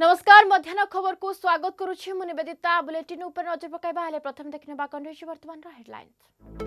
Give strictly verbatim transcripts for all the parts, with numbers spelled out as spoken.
नमस्कार मध्याह्न खबर को स्वागत करुछि मु निवेदिता बुलेटिन ऊपर नजर पकाइबा हेले प्रथम देखनेबा कंडेश वर्तमान हेडलाइंस।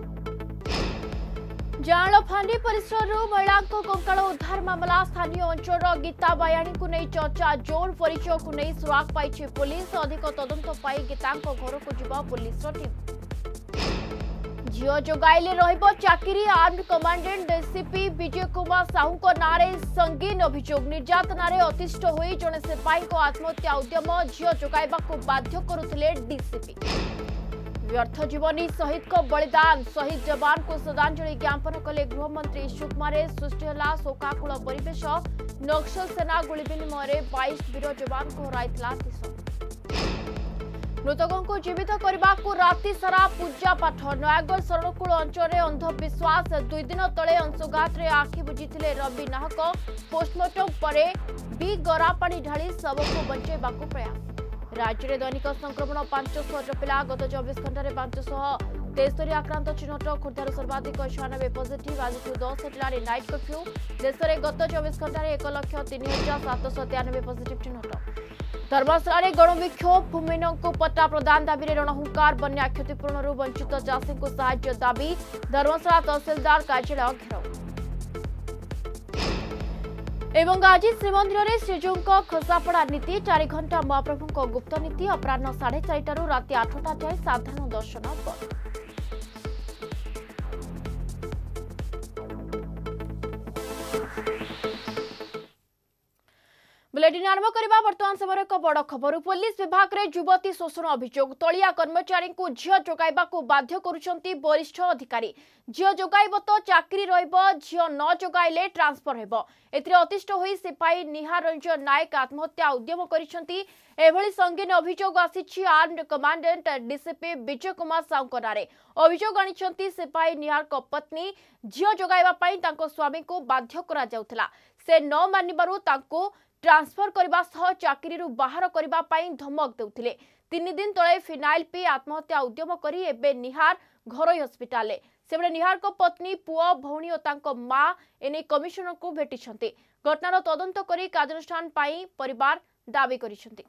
जाल फांडी परिसर महिला कंकाल उद्धार मामला स्थानीय अंचल गीता बायाणी को नहीं चर्चा जोर परिचय को नहीं सुराग पाई पुलिस अधिक तदंत पाई गीता घर को जीवा पुलिस टीम झील जोगाइले रहिबो चाकरी armed commandant DCP Vijay Kumar Sahu को नारे संगीन अभियोग निर्यातना अतिष्ठ होई जने सिपाही को आत्महत्या उद्यम झील जोगाइबा को बाध्य करुथिले डीसीपी व्यर्थ जीवनी शहीद को बलिदान शहीद जवान को श्रद्धांजलि ज्ञापन कले गृहमंत्री सुकुमार सृष्टि है शोकाकुल परिवेश नक्सल सेना गुली विनिमय बाईस वीर जवान को हराइला देश मृतकों को जीवित करने को राति सारा पूजा पाठ नयागढ़ शरणकूल अंचल अंधविश्वास दुई दिन तले अंशुघात आखि बुझीथिले रवि नाहक पोस्टमार्टम पर भी गरापाणी ढाली शव को बचाइबा प्रयास राज्य में दैनिक संक्रमण पांच सौ टपिला गत चौबीस घंटे पांच सौ तेस्तरी आक्रांत चिन्हट खोर्धार सर्वाधिक छयानबे पॉजिटिव आज दस हेटलानी नाइट कर्फ्यू देश में गत चौबीस घंटे एक लक्ष तीन हजार सात सौ तेयानबे पॉजिटिव चिन्हट धर्मशाला गणविक्षोभ भूमिहीन को पट्टा प्रदान दाबी रणहुंकार बन्या क्षतिपूरण वंचित चाषी को साहाय्य दाबी धर्मशाला तहसिलदार कार्यालय घेराव एवं आज श्रीमंदिर में श्रीजू खसापड़ा नीति चार घंटा महाप्रभु गुप्त नीति अपराह साढ़े चारिटू राति आठटा जाए साधारण दर्शन बंद। बुलेटिन आरंभ करबा वर्तमान समय एक बड़ खबर पुलिस विभाग में युवती शोषण अभियोग तलिया कर्मचारी को झील जोगाइबा को बाध्य करुछंती वरिष्ठ अधिकारी झील जोगाइब तो चाकरी रहिब झील न जोगाइले ट्रांसफर हेबो एथिरे अतिष्ठ होई सिपाही निहार रंजन नायक आत्महत्या उद्यम करिसंती एभली संगीन अभियोग आसीछि armed commandant DCP Vijay Kumar Sahu नारे अभियोग आनिछंती सिपाही निहार को पत्नी झील जोगाइबा पई तांको स्वामी को बाध्य करा जाउथला से न मानिबारु तांको ट्रांसफर करबा सह चाकरी रु बाहर करबा पई धमक देउथिले तीन दिन तळे फिनाइल पी आत्महत्या उद्यम करी एबे निहार घरोई हॉस्पिटल सेबे निहार को पत्नी पुआ भौणी और तांको मां एने कमिशनर को भेटिछंती घटनार तदंत करी कार्यानुष्ठान पई परिवार दाबी करिसंती।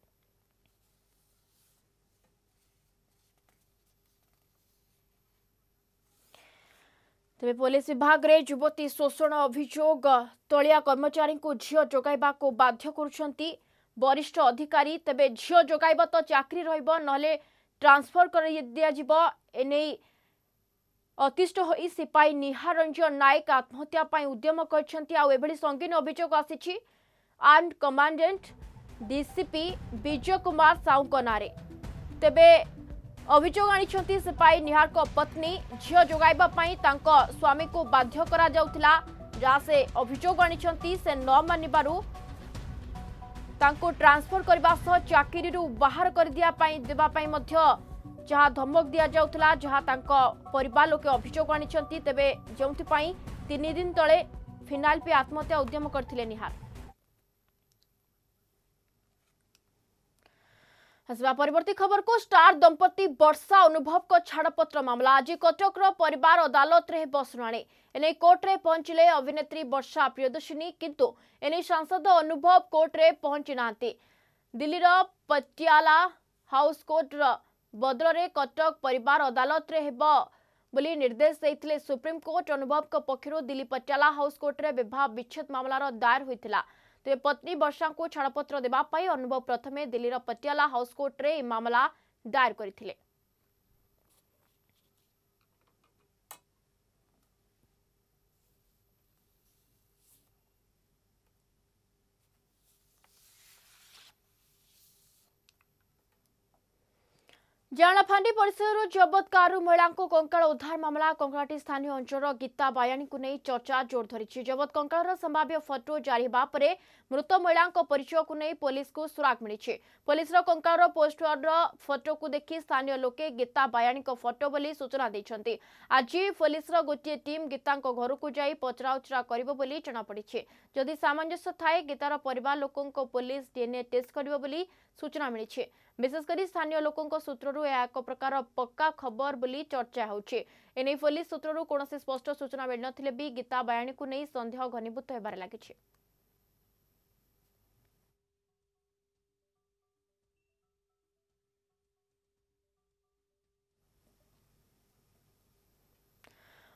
तेज पुलिस विभाग में युवती शोषण अभियोग तलिया कर्मचारी को झील जोगाइबा को बाध्य करुछंती वरिष्ठ अधिकारी तेबे झील जोगाइबा तो चाकरी रहिबो नले ट्रांसफर कर दिया जिवो एने अतिष्ठ होई सिपाही निहार रंजन नायक आत्महत्या पई उद्यम करछंती आ एभली संगीन अभियोग आसीछि armed commandant DCP Vijay Kumar Sahu को नारे तेबे अभियोग आनिछंती सिपाही निहार को पत्नी झील जोगाइबा पई तांको स्वामी को बाध्य करा जाउथिला जा से अभियोग आनिछंती से न मानिबारु तांको ट्रांसफर करबा सह चाकरी रु बाहर कर दिया पई देबा पई मध्य जहा धमक दिया जाउथिला जहा तांको परिवार लोके अभियोग आनिछंती तेबे जेउथि पई तीन दिन तळे फिनाइल पे आत्महत्या उद्यम करथिले निहार। हसबा परवर्ती खबर को स्टार दंपति वर्षा अनुभव को छाड़पत्र मामला आज कटक परिवार अदालत रे बसुणाणी एने कोर्ट रे पहुंचले अभिनेत्री वर्षा प्रियदर्शिनी किंतु एने सांसद अनुभव कोर्ट रे पहुंची नांती दिल्ली पटियाला हाउस कोर्ट बदल रे कटक परिवार अदालत रे हेबो बोली निर्देश देइथिले सुप्रीम कोर्ट अनुभव को पक्षरु दिल्ली पटियाला हाउस कोर्ट रे विवाह विच्छेद मामलार दायर होइथिला तेज पत्नी वर्षा को छाड़पत्र देबा पई अनुभव प्रथमे दिल्ली पटियाला हाउस कोर्ट रे मामला दायर करथिले। जानाफांडी परिसर जबत कार महिला कंकाल उद्धार मामला कंकाटी स्थानीय अंचल गीता बायाणी को नहीं चर्चा जोर धरी जबत कंकाल संभाव्य फोटो जारी होगा मृत महिला परिचय को नहीं पुलिस को सुराग मिली पुलिस कंकाल पोस्टर फोटो को देखि स्थानीय लोके गीता बायाणी फोटो बोली सूचना देते आज पुलिस गोटे टीम गीता घर को जाई पचराउचरा करिबो बोली जनापड़ी जदि सामंजस्य थाए गीतार परिवार लोकों पुलिस डीएनए टेस्ट करिबो बोली सूचना मिली विशेषकर स्थानीय लोकों सूत्रु एक प्रकार पक्का खबर बोली चर्चा होउछि एने पुलिस सूत्रु कौन स्पष्ट सूचना मिल नथिले भी गीता बायाणी को नहीं संदेह घनीभूत होबार लागिछि।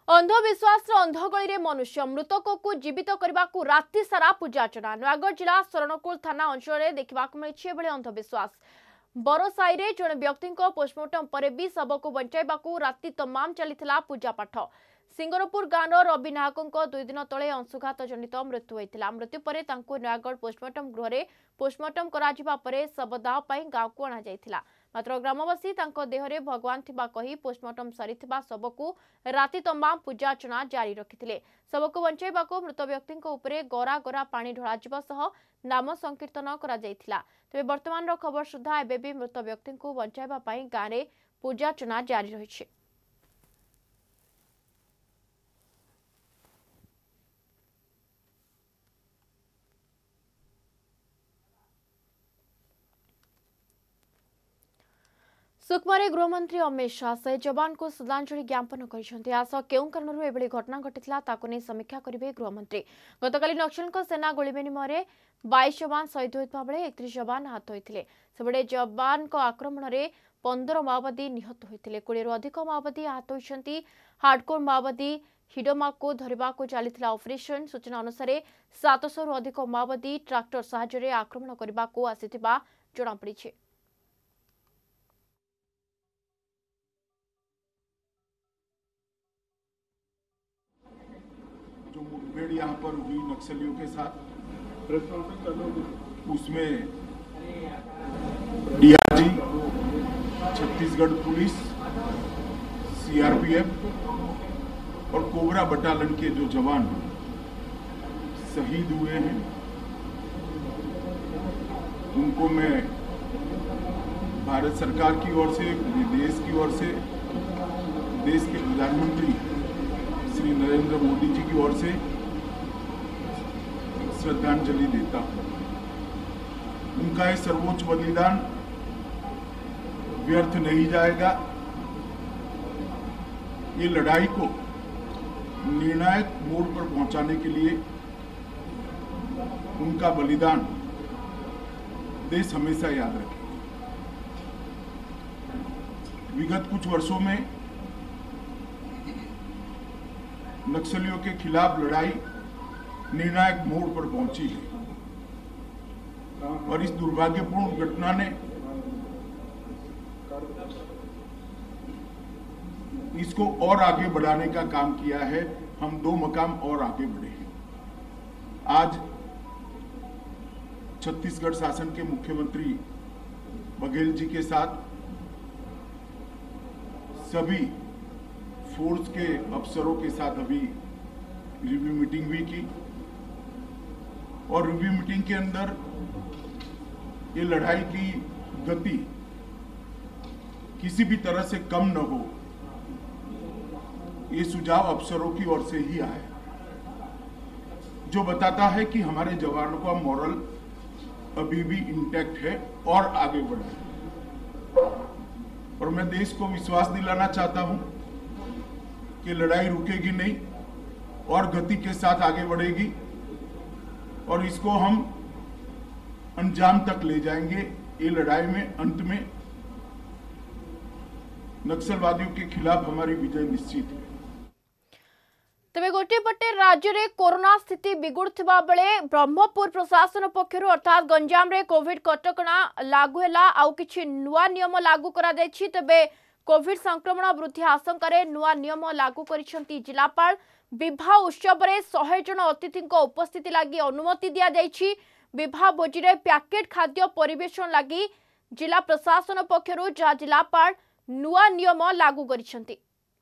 अंधविश्वास अंधगली रे मनुष्य मृतक को जीवित करने को राति सारा पूजार्चना नयागढ़ जिला शरणकुल थाना अंचल देखा मिली अंधविश्वास बरसाई रे जड़े व्यक्ति पोस्टमार्टम पर भी शव को बचाइबा राति तमाम चली पूजा पाठ सिंगरपुर गाँव रवि नायकों दुई दिन तले अंशुघात जनित मृत्यु होता मृत्यु पर नयागढ़ पोस्टमार्टम गृह में पोस्टमार्टम कर शवदाह गाँव को अणा मात्र ग्रामवासी देहरे भगवान थिबा कही पोस्टमार्टम सरी शव को राति तमाम पूजार्चना जारी रखिते शव को बचाइबा मृत व्यक्ति उपरे गरा गरा पानी ढळा सह नाम संकीर्तन करा जायथिला तेबे वर्तमान खबर सुधा एबे भी मृत व्यक्ति को बचाइबा गाँव में पूजार्चना जारी रही। सुकमारे गृहमंत्री अमित शाह शहीद जवान को श्रद्धांजलि ज्ञापन कर केउं कारणरू एभली घटना घटिला ताको नै समीक्षा करिवे गृहमंत्री। गतकाली नक्सलଙ୍କ सेना गोली विनिमय बाईस जवान शहीद होइतबा बेले एकतीस जवान आहत होइतिले सेबडे जवानଙ୍କ आक्रमणरे पंद्रह माओवादी निहत होइतिले कोड़े अधिक माओवादी आहत होइछंती। हार्डकोर माओवादी हिडमा को धरिबा को चलीथिला ऑपरेशन सूचना अनुसार सात सौ रु अधिक माओवादी ट्रैक्टर सहायतारे आक्रमण करबा को आसिथिबा जणा पड़िछि। जो मुठभेड़ यहाँ पर हुई नक्सलियों के साथ उसमें डीआरजी, छत्तीसगढ़ पुलिस, सीआरपीएफ और कोबरा बटालियन के जो जवान शहीद हुए हैं उनको मैं भारत सरकार की ओर से, देश की ओर से, देश के प्रधानमंत्री श्री नरेंद्र मोदी जी की ओर से श्रद्धांजलि देता हूं। उनका ये सर्वोच्च बलिदान व्यर्थ नहीं जाएगा। ये लड़ाई को निर्णायक मोड़ पर पहुंचाने के लिए उनका बलिदान देश हमेशा याद रखेगा। विगत कुछ वर्षों में नक्सलियों के खिलाफ लड़ाई निर्णायक मोड़ पर पहुंची है और इस दुर्भाग्यपूर्ण घटना ने इसको और आगे बढ़ाने का काम किया है। हम दो मकाम और आगे बढ़े हैं। आज छत्तीसगढ़ शासन के मुख्यमंत्री बघेल जी के साथ सभी फोर्स के अफसरों के साथ अभी रिव्यू मीटिंग भी की और रिव्यू मीटिंग के अंदर ये लड़ाई की गति किसी भी तरह से कम न हो, ये सुझाव अफसरों की ओर से ही आया, जो बताता है कि हमारे जवानों का मॉरल अभी भी इंटैक्ट है और आगे बढ़ा। और मैं देश को विश्वास दिलाना चाहता हूं कि लड़ाई रुकेगी नहीं और गति के साथ आगे बढ़ेगी और इसको हम अंजाम तक ले जाएंगे। ये लड़ाई में अंत में नक्सलवादियों के खिलाफ हमारी विजय निश्चित है। तेज गोटे पटे राज्य में कोरोना स्थिति बिगुड़ुवा बेले ब्रह्मपुर प्रशासन पक्षर अर्थात गंजाम रे कोविड कटकणा लागू है आउ किछि नुआ नियम लागू करा जायछि। तेबे कोविड संक्रमण वृद्धि आशंका नुआ नियम लागू करिसेंती जिलापाल। विवाह उत्सव में सौ जन अतिथि उपस्थिति लगी अनुमति दि जायछि। विवाह भोजी रे पैकेट खाद्य परिवेशन लगी जिला प्रशासन पक्षर जहाँ जिलापाल नुआ नियम लागू करिसेंती।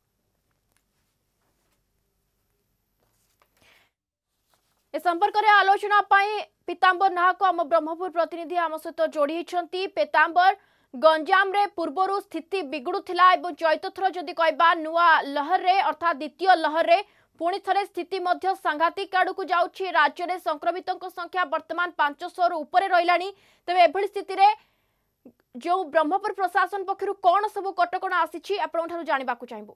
ए संपर्क में आलोचना पीतांबर नाहक आम ब्रह्मपुर प्रतिनिधि आम सहित जोड़ी होती। पीतांबर, गंजाम रे पूर्वर स्थिति बिगुड़ुला और चैतथर जदि कहबा नुआ लहर रे अर्थात द्वितीय लहर रे पुणी थे स्थिति सांघातिक आड़ को जाउछि। राज्य में संक्रमितों संख्या वर्तमान पांच सौ रु ऊपर रही। तेरे एभली स्थिति रे जो ब्रह्मपुर प्रशासन पक्षर कौन सब कटकणा आसी आपन जानवा चाहबू।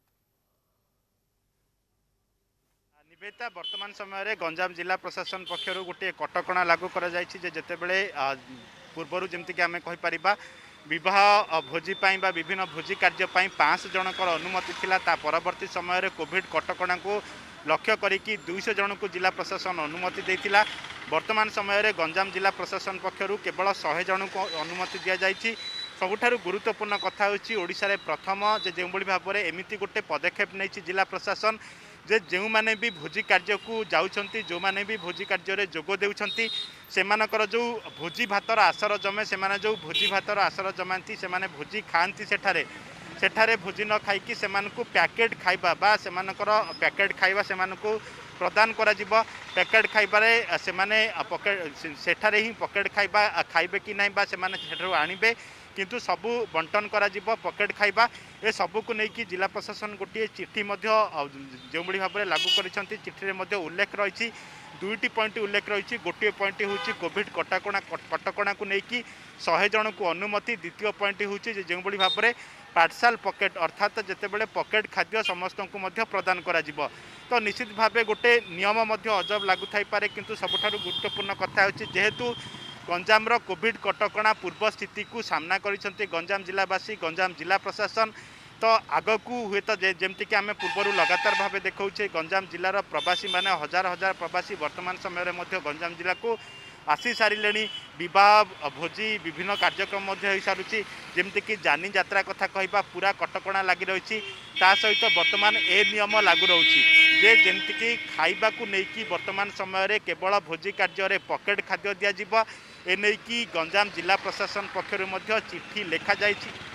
निवेदिता, वर्तमान समय रे गंजाम जिला प्रशासन पक्षर गोटे कटकणा लागू करा जायछि जे जेतेबेले पूर्वरु जेमति कि आमे कहि परिबा विवाह भोजी बा विभिन्न भोजी कार्य पाँच जनकर अनुमति थिला ता परवर्ती समय कोविड कटकणा को लक्ष्य करिकी दुईश जन को जिला प्रशासन अनुमति देथिला। वर्तमान समय गंजाम जिला प्रशासन पक्षरु केवल सौ जन को अनुमति दिया जाइछि। सबुठारु गुरुत्वपूर्ण कथा होछि ओडिशा रे प्रथम जे जो भाव में एमती गोटे पदक्षेप नहीं जिला प्रशासन जे जो माने भी भोजी कार्य को जाउछंती जो माने भी भोजी कार्य रे जोग देउछंती सेमानकर जो भोजी भातर आसर जमे से जो भोजी भातर आसर जमाती से भोजी खाती सेठारे सेठारे भोजी न खाइकी सेमानकु पैकेट खाइबा बा सेमानकर पैकेट खाइबा सेमानकु प्रदान करा जिवो। पैकेट खाइबारे सेमाने पकेट सेठारे ही पकेट खाइबा खाइबे कि नहीं बा सेमाने सेठारु आनिबे किंतु सबू बंटन करा जिवो पकेट खाइबा ए सबू को लेकिन जिला प्रशासन गोटे चिट्ठी जो भाव में लागू करिसेंती चिट्ठी में उल्लेख रही दुईटी पॉइंट उल्लेख रही गोटे पॉइंट हूँ कोविड कटकणा कटकणा को लेकिन सौ जन को अनुमति द्वितीय पॉइंट हूँ जो भाव में पार्सल पकेट अर्थात जितेबाला पकेट खाद्य समस्त को प्रदान करा जिवो। तो निश्चित भाव गोटे नियम अजब लागू थाई पारे किंतु सबुठारु गुरुत्वपूर्ण कथा होछि जेहेतु गंजाम कोविड कटकणा पूर्व स्थिति को सामना करिसेंती गंजाम जिलावासी गंजाम जिला प्रशासन तो आगकू हुए तो जमती कि आम पूर्वर लगातार भाव देखा गंजाम जिलार प्रवासी माने हजार हजार प्रवासी वर्तमान समय गंजाम जिला को आसी सारे विवाह भोजी विभिन्न कार्यक्रम हो सारूँ जमती कि जानी यात्रा कथा कहवा पूरा कटकणा लगी रही सहित वर्तमान ए नियम लागू रही जे जमती कि खाइबा को लेकिन वर्तमान समय केवल भोजी कार्य पकेट खाद्य दिज्व एने की गंजाम जिला प्रशासन पक्षर चिट्ठी लिखा जाए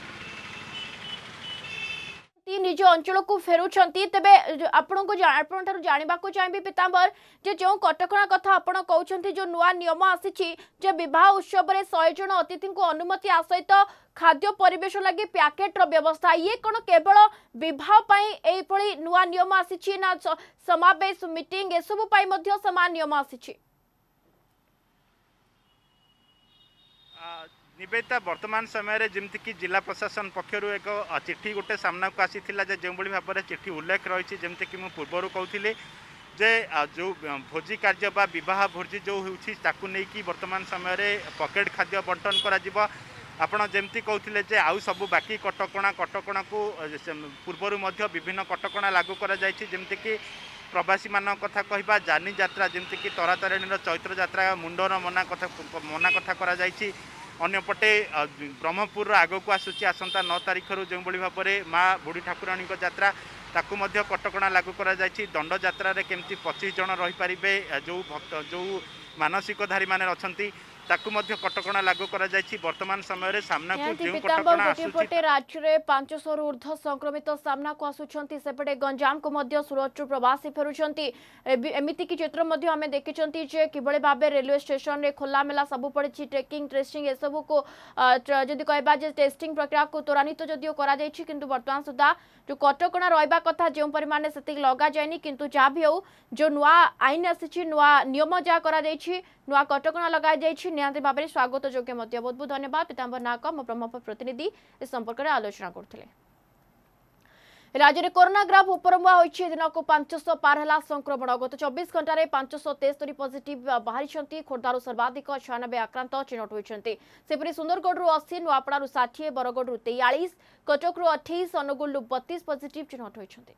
निज अंचल को फेरुछंती तेबे आपण को आपण जानवा चाहिए पीतांबर जे जो कटकणा कथा आपण कहउछंती जो नुआ नियम आसीछि जे विवाह उत्सव रे सौ जन अतिथि को अनुमति आसहित खाद्य परिवेश लगी पैकेट रो व्यवस्था ये कोन केवल विवाह पई एई पळी नुआ नियम आसीछि ना समावेश मीटिंग ए सब पई मध्ये समान नियम आसीछि। निवेदिता वर्तमान समय जमती कि जिला प्रशासन पक्षर एक चिट्ठी गोटे सामना को आसी जो भाव में चिट्ठी उल्लेख रही जमती कि पूर्वर कहती जे जो भोजी कार्य बा विवाह भोजी जो होती वर्तमान समय पकेट खाद्य बंटन करा आपण जमती कहते जे आउ सब बाकी कटकणा कटकणा को पूर्वर विभिन्न कटकणा लागू करा जायछि जमती कि प्रवासी मान कथा कहवा जानी यात्रा जमती कि तरातारिणी चैत्र यात्रा मुंडन मना कथा मना कथा करा जायछि। अन्यपटे ब्रह्मपुर आग को आसूची आसंता नौ तारीख रु जो भाव में माँ बुढ़ी ठाकुराणी यात्रा ताकू मध्य कटकणा लागू करा जायछि। दंड यात्रा रे केमती पच्चीस जन रही पारिबे जो भक्त जो मानसिकधारी माने अछंती ताकू मध्य कटकणा लागू करा जायछि। वर्तमान समय सामना को जो कटकणा आसूची राज्य रे पाँच सौ रु ऊर्ध्व संक्रमित सामना को आसुछंती सेपटे गंजाम को मध्य सूरत प्रवासी फेरुछंती एमिति की चित्र मध्य हमें देखिछंती जे किबळे भाबे रेलवे स्टेशन रे खोला मेला सब पड़छि ट्रेकिंग ट्रेसिंग ए सब को जदि कहबा जे टेस्टिंग प्रक्रिया को त्वरान्वित जदियो करा जायछि किंतु वर्तमान सुधा जो कटकणा रहबा कथा जो परिमाण से लगा जायनी किंतु जा भी हो जो नुआ आईन आसी नुआ नियम जा करा जायछि नुआ कटकणा लगा जायछि निहांती भाव में स्वागत योग्य मध्य बहुत बहुत धन्यवाद पीतांबर नायक मो ब्रह्मपुर प्रतिनिधि इस संपर्क में आलोचना करथिले। राज्य में कोरोना ग्राफ उपरमुआ होइछि दिन को पाँच सौ पार हला संक्रमण गत चौबीस घंटा रे पाँच सौ तेस्तरी पॉजिटिव बाहरी खोर्धारू सर्वाधिक छियानबे आक्रांत चिन्हट होइछन्ति सेपरि सुंदरगढ़ रु अस्सी नुआपड़ा रु साठ बरगढ़ रु तैंतालीस कटक रु अट्ठाईस अनुगुल रु बत्तीस पॉजिटिव चिन्हट होइछन्ति।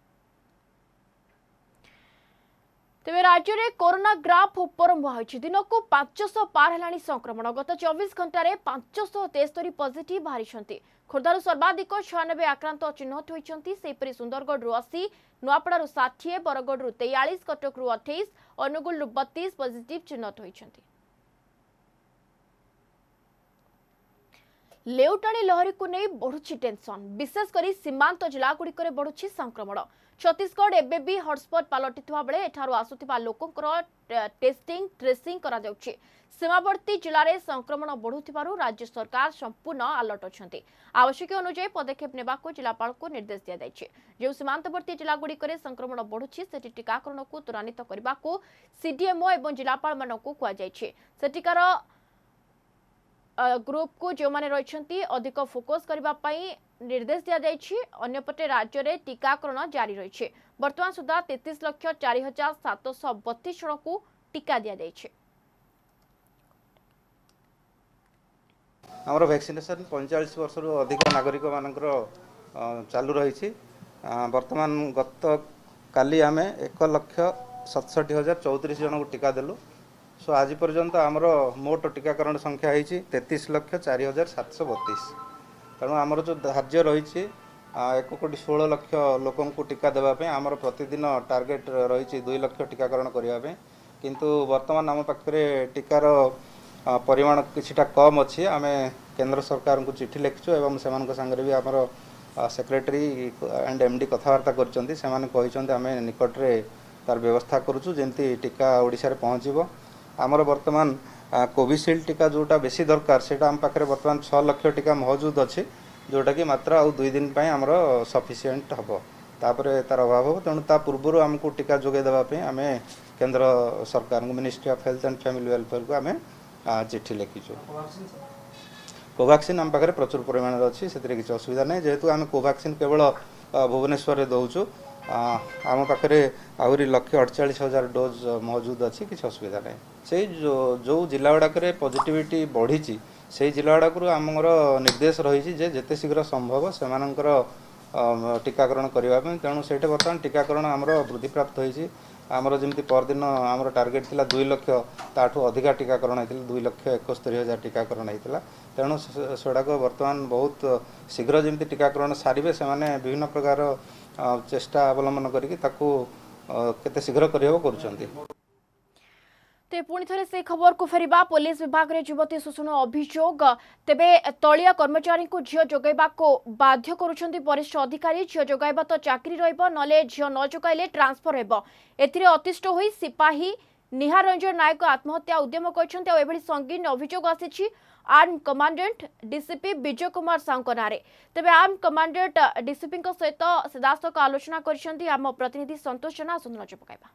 तेरे राज्य में कोरोना ग्राफ उपरमुआ होइछि दिन को पाँच सौ पार हलानी संक्रमण गत चौबीस घंटा रे पाँच सौ तेस्तरी पॉजिटिव बाहरी खोर्धारू सर्वाधिक छियानबे आक्रांत चिन्हट होइछन्ति सेपरि सुंदरगढ़ रु अस्सी नुआपड़ा रु साठ बरगढ़ रु तैंतालीस कटक रु अट्ठाईस अनुगुल रु बत्तीस पॉजिटिव चिन्हट होइछन्ति। लेउटाणी लहरी को नहीं बढ़ुछि टेंशन विशेषकर सीमांत जिला गुड़िक बढ़ुछि संक्रमण छत्तीसगढ़ एबे भी हॉटस्पॉट पलटिथुवा बेले एठारु आसुथिबा लोकंकर टेस्टिंग ट्रेसिंग करा जाउछि। सीमावर्ती जिले में संक्रमण बढ़ुथिबारु राज्य सरकार संपूर्ण अलर्ट अछंती आवश्यक अनुसार पदक्षेप नेबाको जिलापाल को निर्देश दिया जायछि। जो सीमांतवर्ती जिला गुड़िक संक्रमण बढ़ुछि सेठी टीकाकरण को त्वरान्वित करबाको सीडीएमओ एवं जिलापाल मानकु कुआ जायछि। सेठिकार ग्रुप को जो माने रहिछंती अधिक फोकस करबा पई निर्देश दिया जायछि। अन्यपटे राज्य में टीकाकरण जारी रही वर्तमान सुधा तैंतीस लक्ष चार हजार सात सौ बत्तीस जन को टीका दिया जायछि। आमर वैक्सीनेशन पैंतालीस वर्ष अधिक नागरिक मानकर चालू रही। वर्तमान गत काली आम एक लक्ष सतसठी हजार चौतीस जन को टीका देलु। सो आज पर्यंत आमर मोट टीकाकरण संख्या है तैंतीस लक्ष चार हजार सातश बतीस। तेणु आमर जो धार्य रही एक कोटी षोल लक्ष लोक टीका देवाई आमर प्रतिदिन टार्गेट रही दुई लक्ष टीकाकरण करने। किंतु वर्तमान आम पाखे टीकार परिमाण किछिटा कम अच्छी। आम केंद्र सरकार को चिठी लिखिचु एवं से सांगे भी आमर सेक्रेटरी एंड एमडी कथबार्ता कर आम निकट में तार व्यवस्था करुचु जमती टीका ओडिशा रे पहुँचब। आमर वर्तमान कोविशील्ड टीका जोटा बेसी दरकार से आम पाखे वर्तमान छः लक्ष टीका मौजूद अच्छी जोटा कि मात्र आउ दुई दिन आमर सफिसीयंट हम तापर तार अभाव हो। तेणु ता पूर्व आमको टीका जोगे देवाई आम केंद्र सरकार को ministry of health and family welfare को आम चिठी लिखिचु। कोवैक्सीन आम पाखे प्रचुर परिमाण अच्छी से किसी असुविधा नहीं। जेहेतु आम कोवैक्सीन केवल भुवनेश्वर में दौचु आम पाखे आहरी लक्ष अड़चाश हजार डोज मौजूद अच्छी किसी असुविधा नहीं। से जो जो जिला गुड़ाक पॉजिटिविटी बढ़ी से जिला गुड़ाक आमर निर्देश रही जेते शीघ्र संभव से टीकाकरण करने। तेणु से बर्तमान टीकाकरण आमर वृद्धि प्राप्त होती। आमर जमी परदिन आमर टार्गेट थिला दुई लक्ष ताठू अधिका टीकाकरण होता दुई लक्ष एकस्तरी हजार टीकाकरण होता। तेणु सेगुड़ाक बर्तमान बहुत शीघ्र जमी टीकाकरण सारे से विभिन्न प्रकार चेष्टा अवलंबन करके केते शीघ्र करहब करुछंती। ते पुणी थे से खबर को फेरिबा पुलिस विभाग रे युवती शोषण अभियोग तेबे तलिया कर्मचारी को झियो जोगाइबा को बाध्य करुछंती वरिष्ठ अधिकारी। झियो जोगाइबा तो चाकरी रहइबो नले झियो न जोगाइले ट्रांसफर हेबो। एथिरे अतिष्ट होई सिपाही निहार रंजन नायक आत्महत्या उद्यम करछंती। एभली संगीन अभियोग आसीछि arm commandant DCP Vijay Kumar Sahu नारे। तेबे आर्म कमांडेंट डीसीपी सहित सीधासख आलोचना करछंती आम प्रतिनिधि संतोष जेना। सुंदर नजर पकाइबा।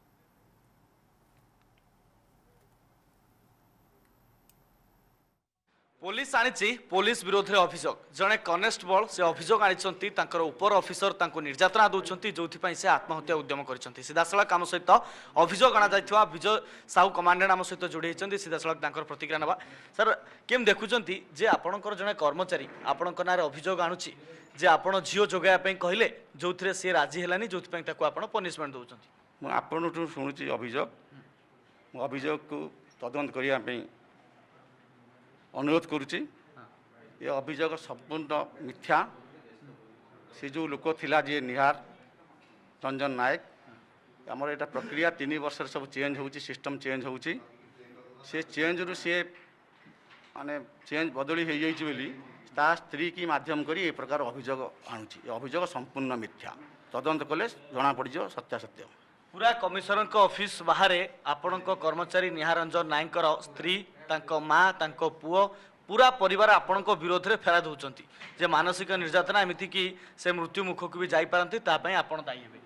पुलिस आनी पुलिस विरोध में अभियोग जड़े कनेस्टेबल से अभियोग आनी उपर अफिसर निर्यातना दौरान जो से आत्महत्या उद्यम कर सीधासख आम सहित अभियोग अणा जा विजय साहू कमांडेंट आम सहित जोड़ी होती सीधासख प्रतिक्रिया ना। सर केम देखुंत जे आपणकर जड़े कर्मचारी आपण ना अभियोग आणुची जे आपण झील जोगाइवाई कहले जो सी राजी है जो आप पनिशमेंट दौरान आपण शुणुची अभियोग अभियोग को तदंत करने अनुरोध करुच्ची। ये अभियोग संपूर्ण मिथ्या। से जो लोक थिला जे निहार रंजन नायक आमर एटा प्रक्रिया तीन वर्ष सब चेंज होची सिस्टम चेंज होची से चेंज रु सी माने चेंज बदली हो जाइए बोली ता स्त्री की माध्यम करी ए प्रकार अभियोग आणुची। अभियोग संपूर्ण मिथ्या तदंत कले जना पड़ सत्यासत्य। पूरा कमिशनर ऑफिस बाहर आपण कर्मचारी निहार रंजन नायक स्त्री तांको माँ तांको पुओ पूरा परिवार आपण विरोध में फेरा दौरान जे मानसिक निर्यातना एमती कि से मृत्यु मुख को भी जापारती आपण दायी हे।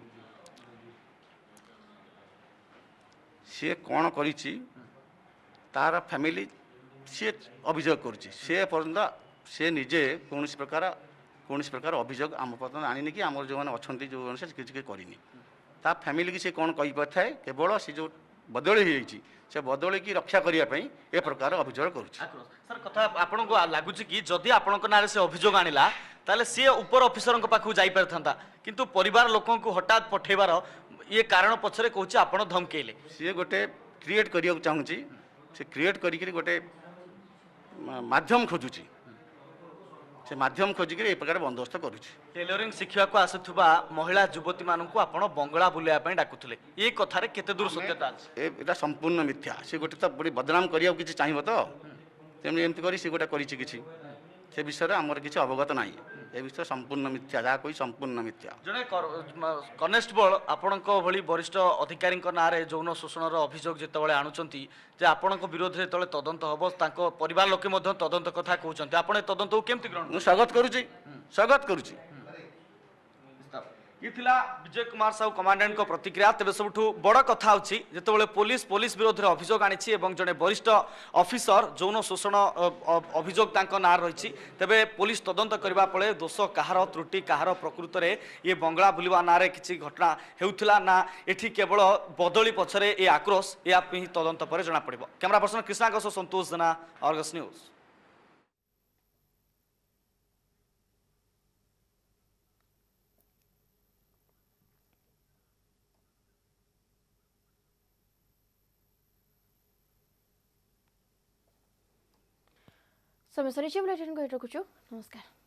सी कौन करी तार फैमिली सी अभियोग करुच्ची सी पर्यंत सी निजे कौन प्रकार कौन प्रकार अभियोग आम पर्यटन आनी कि आम जो मैंने अच्छा जो किसी करनी ता फैमिली की सी कौन कही पार थाए केवल सी जो बदली हो से बदली की रक्षा करने ए प्रकार अभियोग करुच्ची। सर कथा आपन को लगुच कि जदि आपण ना से अभियोग आनिला ताले सी ऊपर ऑफिसर पाखु जाई पारथंता किंतु परिवार लोकों को हठात पठेबार ये कारण पछरे कहूँ आपण धमकेले सी गोटे क्रिएट करिया चाहूँगी से क्रिएट करी गोटे माध्यम खोजुची से माध्यम खोजिक ए प्रकार बंदोबस्त करुच्ची। टेलरिंग शिखा को आसुवा महिला युवती मानक आपण बंगला बुलाया डाकुले ये कथार केते दूर सत्यता एटा संपूर्ण मिथ्या। से गोटे तो बड़ी बदनाम करिया किसी चाहिए तो तेमনি एमती करी से गोटे करिछि किछि से विषय आमर किसी अवगत ना ए विषय संपूर्ण मिथ्या जहाँ कोई संपूर्ण मिथ्या। जड़े कनेस्टेबल आपण भली वरिष्ठ अधिकारी ना यौन शोषण अभियोग जिते आणुंट जे आपण विरोध में जो तदंत हम परिवार लोके तदंत कथा कहते आप तदंत को केमती ग्रहण स्वागत करुच्ची स्वागत करुच्ची। ये थिला विजय कुमार साहू कमांडेंट को प्रतिक्रिया। तेज सब बड़ कथा होते पुलिस पुलिस विरोध में अभियोग आनी जड़े वरिष्ठ ऑफिसर यौन शोषण अभियोग ना रही तेरे पुलिस तदंत करने पड़े दोष कहार त्रुटि कहार प्रकृत में ये बंगला बुलवा ना किसी घटना होता ना ये केवल बदली पछरे ये आक्रोश या तदंत पर जना पड़ो। Camera person Krishna Santosh Jena, Argus news. समय सरी बुलेटिन को रखुछु नमस्कार।